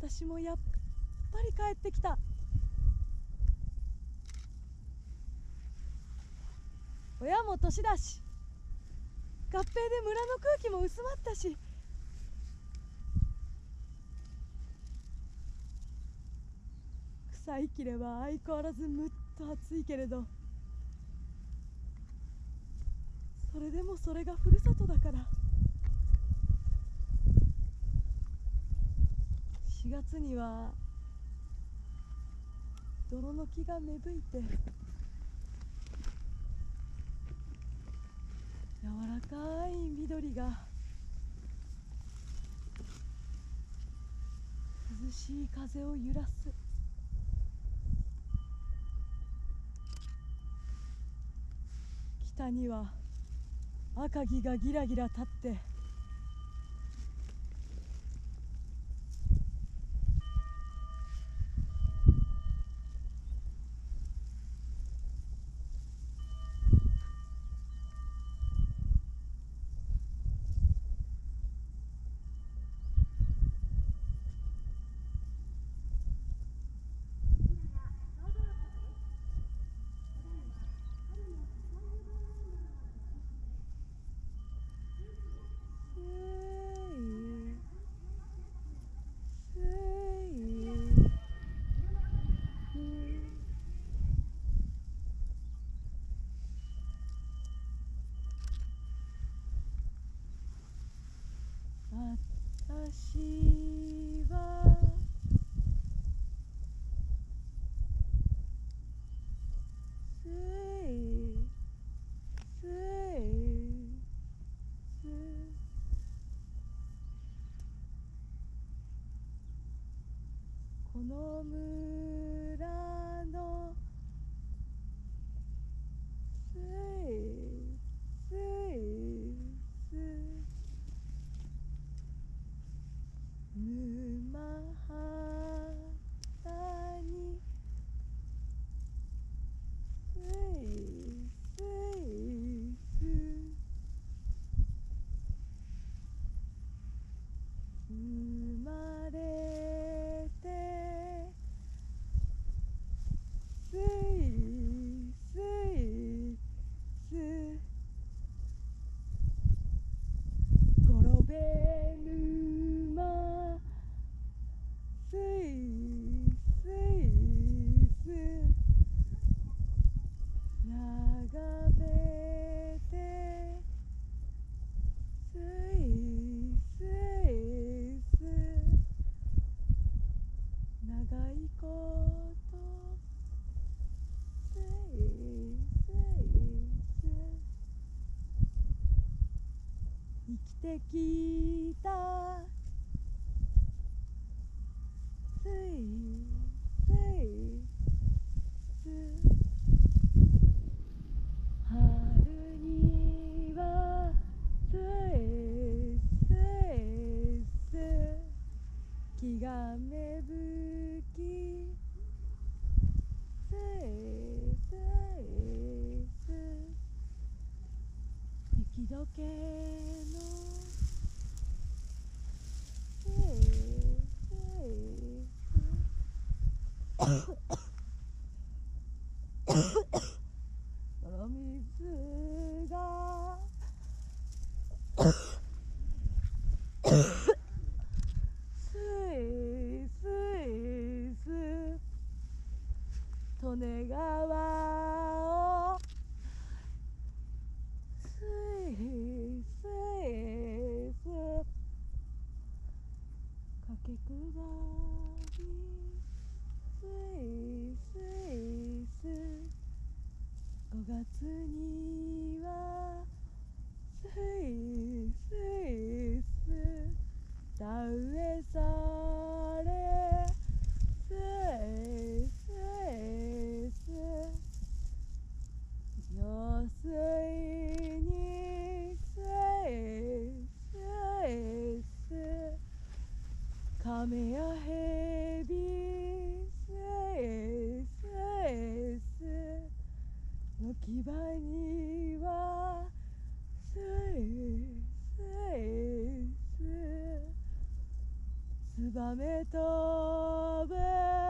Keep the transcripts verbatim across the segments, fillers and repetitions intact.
私もやっぱり帰ってきた。親も年だし、合併で村の空気も薄まったし、草いきれは相変わらずむっと暑いけれど、それでもそれがふるさとだから。しがつには泥の木が芽吹いて、柔らかい緑が涼しい風を揺らす。北には赤城がギラギラ立って、私はスイスイスこの村のスイスイス沼端にスイスイス生まれてスイスイス転べ沼スイスイス眺めてスイスイス長いことスイスイス生きてきたスイスイス春にはスイスイス木が芽吹きスイスイス雪解けのスイスイスその水がスイスイス利根川をスイスイス駆け下りスイスイスごがつにはスイスイス田植えされスイスイス用水にスイスイス亀や蛇スイスイスの木場にはスイスイスツバメ飛ぶ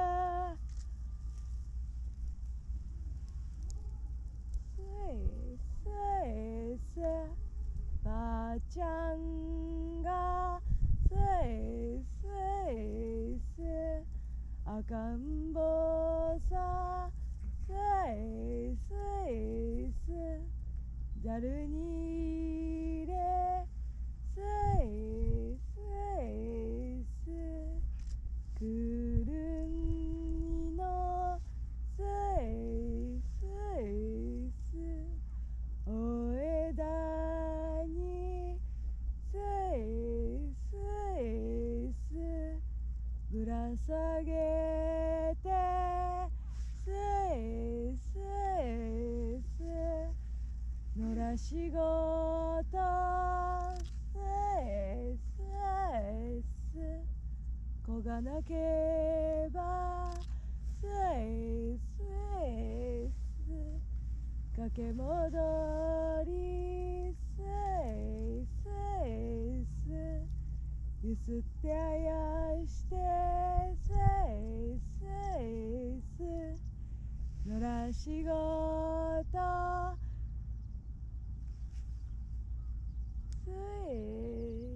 スイスイスばあちゃんがスイスイス赤ん坊さスイスイスざるに入れスイスイスくるみのスイスイスお枝にスイスイスぶら下げてスイスイス野良仕事スイスイス子がなけばスイスイス駆け戻りスイスイスゆすってあやしてスイスイス野良仕事スイ